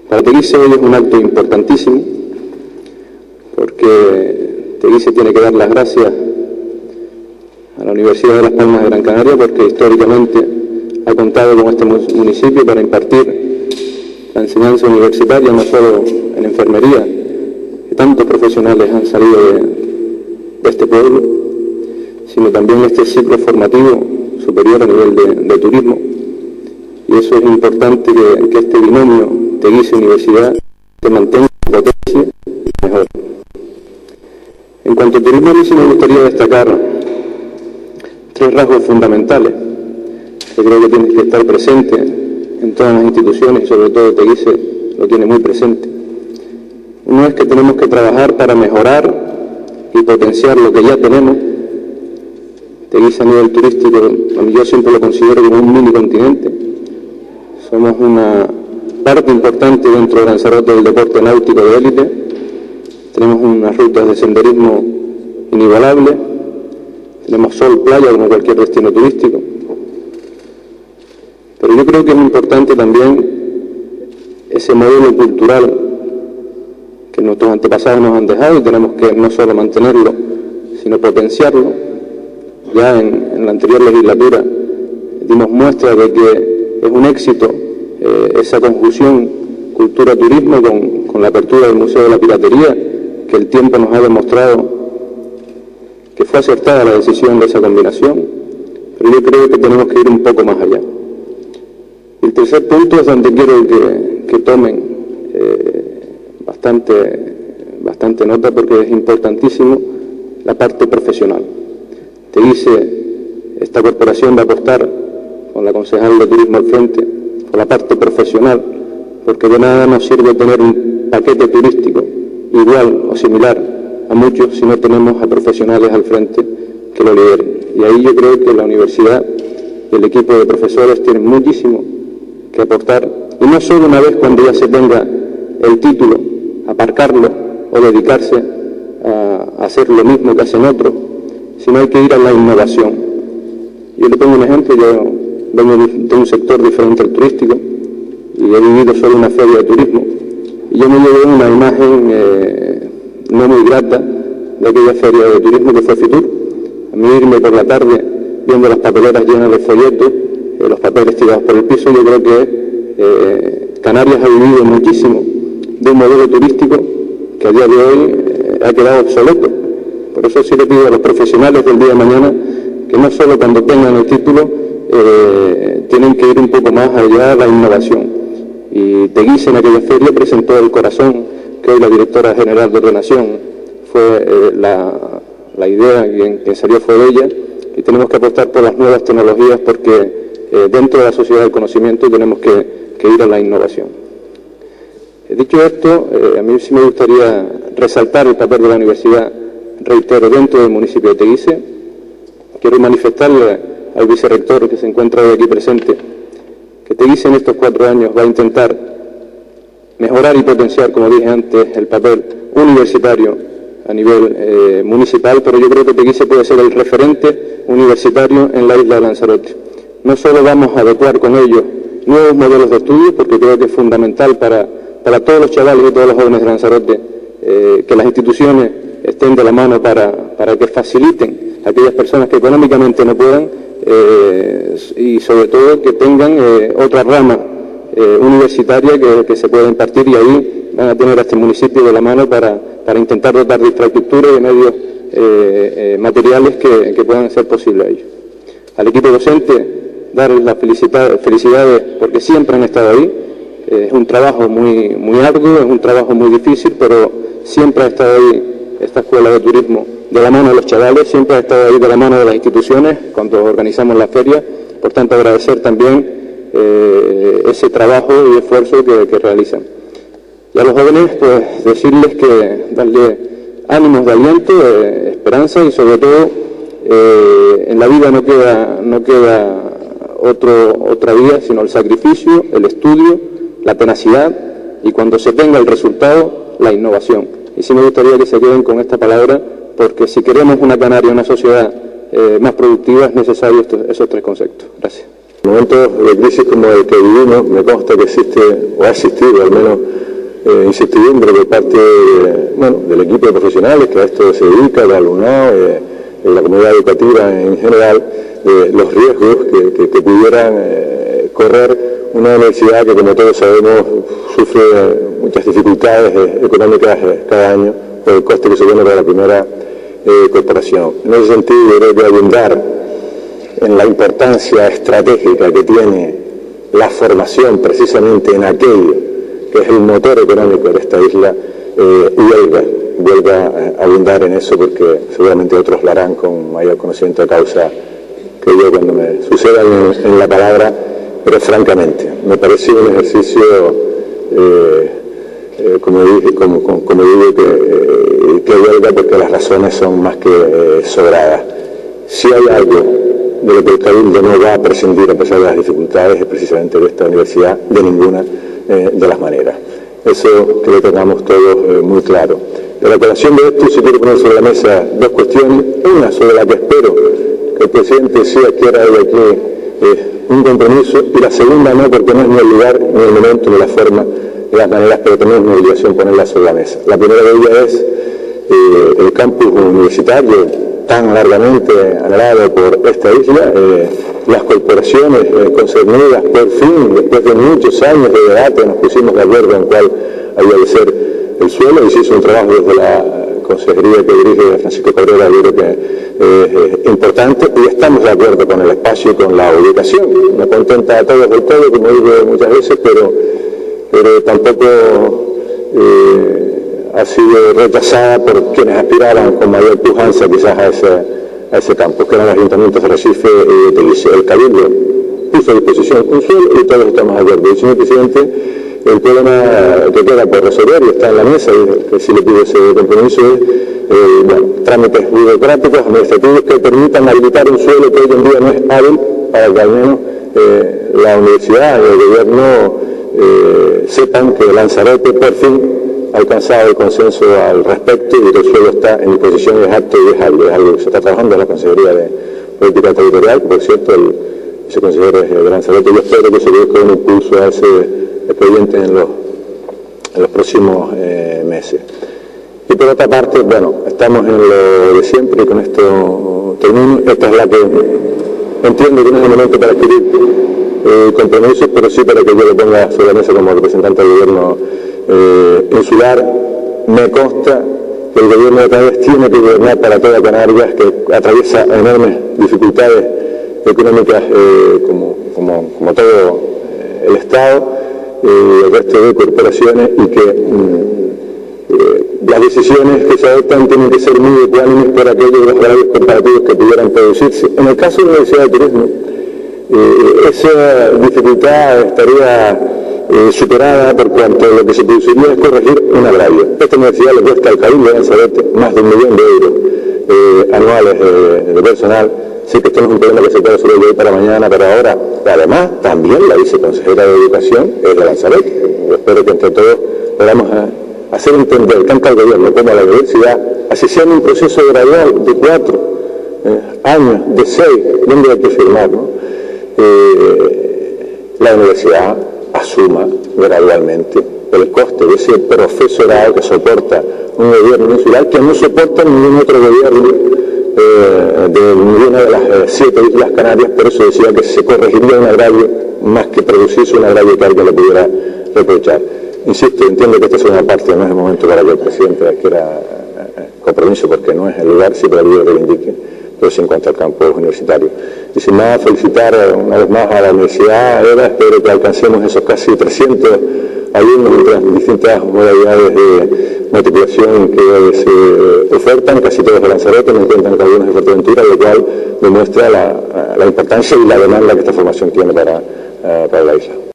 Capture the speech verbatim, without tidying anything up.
Para Teguise hoy es un acto importantísimo, porque Teguise tiene que dar las gracias a la Universidad de Las Palmas de Gran Canaria, porque históricamente ha contado con este municipio para impartir la enseñanza universitaria, no solo en enfermería, que tantos profesionales han salido de, de este pueblo, sino también este ciclo formativo superior a nivel de, de turismo. Y eso es importante, que, que este binomio Teguise-Universidad se mantenga, potencie y mejore. En cuanto a turismo, a mí sí me gustaría destacar tres rasgos fundamentales que creo que tienen que estar presentes en todas las instituciones, y sobre todo Teguise lo tiene muy presente. Uno es que tenemos que trabajar para mejorar y potenciar lo que ya tenemos. Teguise a nivel turístico, a mí yo siempre lo considero como un mini continente. Somos una parte importante dentro de Lanzarote del deporte náutico de élite. Tenemos unas rutas de senderismo inigualables. Tenemos sol, playa, como cualquier destino turístico. Pero yo creo que es importante también ese modelo cultural que nuestros antepasados nos han dejado, y tenemos que no solo mantenerlo, sino potenciarlo. Ya en, en la anterior legislatura dimos muestra de que es un éxito eh, esa conjunción cultura-turismo con, con la apertura del Museo de la Piratería, que el tiempo nos ha demostrado que fue acertada la decisión de esa combinación, pero yo creo que tenemos que ir un poco más allá. Y el tercer punto es donde quiero que, que tomen eh, bastante, bastante nota, porque es importantísimo la parte profesional. Teguise, esta corporación va a apostar, con la concejal de turismo al frente, por la parte profesional, porque de nada nos sirve tener un paquete turístico igual o similar a muchos si no tenemos a profesionales al frente que lo lideren. Y ahí yo creo que la universidad y el equipo de profesores tienen muchísimo que aportar, y no solo una vez cuando ya se tenga el título, aparcarlo o dedicarse a hacer lo mismo que hacen otros, sino hay que ir a la innovación. Yo le pongo un ejemplo. Yo vengo de un sector diferente al turístico y he vivido solo una feria de turismo, y yo me llevé una imagen eh, no muy grata de aquella feria de turismo que fue Fitur. A mí irme por la tarde viendo las papeleras llenas de folletos, eh, los papeles tirados por el piso, yo creo que eh, Canarias ha vivido muchísimo de un modelo turístico que a día de hoy eh, ha quedado obsoleto. Por eso sí le pido a los profesionales del día de mañana que no solo cuando tengan el título eh, tienen que ir un poco más allá a la innovación. Y Teguise en aquella feria presentó el corazón, que hoy la directora general de Ordenación fue eh, la, la idea que, que salió fue de ella, y tenemos que apostar por las nuevas tecnologías, porque eh, dentro de la sociedad del conocimiento tenemos que, que ir a la innovación. Eh, dicho esto, eh, a mí sí me gustaría resaltar el papel de la universidad, reitero, dentro del municipio de Teguise. Quiero manifestarle al vicerrector que se encuentra hoy aquí presente que Teguise en estos cuatro años va a intentar mejorar y potenciar, como dije antes, el papel universitario a nivel eh, municipal, pero yo creo que Teguise puede ser el referente universitario en la isla de Lanzarote. No solo vamos a adecuar con ellos nuevos modelos de estudio, porque creo que es fundamental para, para todos los chavales y todos los jóvenes de Lanzarote eh, que las instituciones estén de la mano para, para que faciliten a aquellas personas que económicamente no puedan, eh, y sobre todo que tengan eh, otra rama eh, universitaria que, que se pueda impartir, y ahí van a tener a este municipio de la mano para, para intentar dotar de infraestructura y de medios eh, eh, materiales que, que puedan ser posibles a ellos. Al equipo docente, darles las felicidades porque siempre han estado ahí. Eh, es un trabajo muy, muy arduo, es un trabajo muy difícil, pero siempre ha estado ahí esta escuela de turismo de la mano de los chavales, siempre ha estado ahí de la mano de las instituciones cuando organizamos la feria. Por tanto, agradecer también eh, ese trabajo y esfuerzo que, que realizan. Y a los jóvenes, pues decirles que darle ánimos de aliento, eh, esperanza, y sobre todo eh, en la vida no queda, no queda otro, otra vía sino el sacrificio, el estudio, la tenacidad, y cuando se tenga el resultado, la innovación. Y sí me gustaría que se queden con esta palabra, porque si queremos una Canarias, una sociedad eh, más productiva, es necesario estos, esos tres conceptos. Gracias. En momentos de crisis como el que vivimos, me consta que existe, o ha existido al menos, eh, incertidumbre por parte de, bueno, del equipo de profesionales que a esto se dedica, del alumnado, eh, de la comunidad educativa en general, de los riesgos que, que, que pudieran eh, correr una universidad que, como todos sabemos, sufre muchas dificultades eh, económicas eh, cada año por el coste que supone para la primera eh, corporación. En ese sentido, yo creo que abundar en la importancia estratégica que tiene la formación precisamente en aquello que es el motor económico de esta isla, eh, huelga, huelga a abundar en eso, porque seguramente otros lo harán con mayor conocimiento de causa que yo cuando me suceda en, en la palabra, pero francamente me parece un ejercicio eh, eh, como, dije, como, como, como digo que, eh, que huelga, porque las razones son más que eh, sobradas. Si hay algo de lo que el Cabildo no va a prescindir a pesar de las dificultades es precisamente de esta universidad, de ninguna eh, de las maneras. Eso que lo tengamos todos eh, muy claro. De la colación de esto, si quiero poner sobre la mesa dos cuestiones, una sobre la que espero que el presidente sí adquiera de aquí eh, un compromiso, y la segunda no, porque no es ni el lugar, ni el momento, ni la forma, ni las maneras, pero también es mi obligación ponerla sobre la mesa. La primera de ellas es eh, el campus universitario, tan largamente anhelado por esta isla, eh, las corporaciones eh, concernidas, por fin, después de muchos años de debate, nos pusimos de acuerdo en cuál había de ser el suelo, y se hizo un trabajo desde la consejería que dirige Francisco Cabrera, yo creo que eh, es importante, y estamos de acuerdo con el espacio y con la ubicación. Me contenta a todos del todo, como digo muchas veces, pero, pero tampoco eh, ha sido rechazada por quienes aspiraban con mayor pujanza quizás a ese, a ese campo, que eran los ayuntamientos de Recife y de Liceo. El Cabildo puso a disposición un suelo y todos estamos de acuerdo. Y, señor presidente, el problema que queda por resolver, y está en la mesa, y que sí le pido ese compromiso, es eh, bueno, trámites burocráticos, administrativos, que permitan habilitar un suelo que hoy en día no es hábil, para que al menos eh, la universidad y el gobierno eh, sepan que Lanzarote por fin ha alcanzado el consenso al respecto, y que el suelo está en disposición y es apto y es algo, es algo que se está trabajando en la Consejería de Política Territorial, que por cierto el viceconsejero es de Lanzarote. Yo espero que se busque un impulso a ese expediente en los, en los próximos eh, meses. Y por otra parte, bueno, estamos en lo de siempre, y con esto termino. Esta es la que entiendo que no es el momento para adquirir eh, compromisos, pero sí para que yo lo ponga sobre la mesa como representante del gobierno Eh, insular. Me consta que el gobierno de Canarias tiene que gobernar para toda Canarias, que atraviesa enormes dificultades económicas eh, como, como, como todo eh, el Estado y eh, el resto de corporaciones, y que mm, eh, las decisiones que se adoptan tienen que ser muy ecuánimes por aquellos de los horarios comparativos que pudieran producirse. En el caso de la Universidad de Turismo, eh, esa dificultad estaría Eh, superada, por cuanto lo que se produciría es corregir un agravio. Esta universidad le cuesta al Cabildo de Lanzarote más de un millón de euros eh, anuales eh, de personal. Sé que esto no es un problema que se puede resolver de hoy para mañana, pero ahora, además, también la viceconsejera de Educación es de Lanzarote. Yo espero que entre todos podamos a, hacer entender tanto al gobierno como a la universidad, así sea en un proceso gradual de cuatro eh, años, de seis, donde hay que firmar, ¿no? eh, la universidad asuma gradualmente el coste de ese profesorado que soporta un gobierno insular, que no soporta ningún otro gobierno eh, de ninguna de las eh, siete islas Canarias. Por eso decía que se corregiría un agravio más que producirse un agravio que alguien le pudiera reprochar. Insisto, entiendo que esta es una parte, no es el momento para que el presidente adquiera eh, compromiso, porque no es el lugar, sí, para que lo reivindique, pero sí en cuanto al campus universitario. Y sin más, felicitar una vez más a la Universidad Eva. Espero que alcancemos esos casi trescientos alumnos entre las distintas modalidades de matriculación que se ofertan, casi todos de Lanzarote, me encuentran con algunos de Fuerteventura, lo cual demuestra la, la importancia y la demanda que esta formación tiene para, para la isla.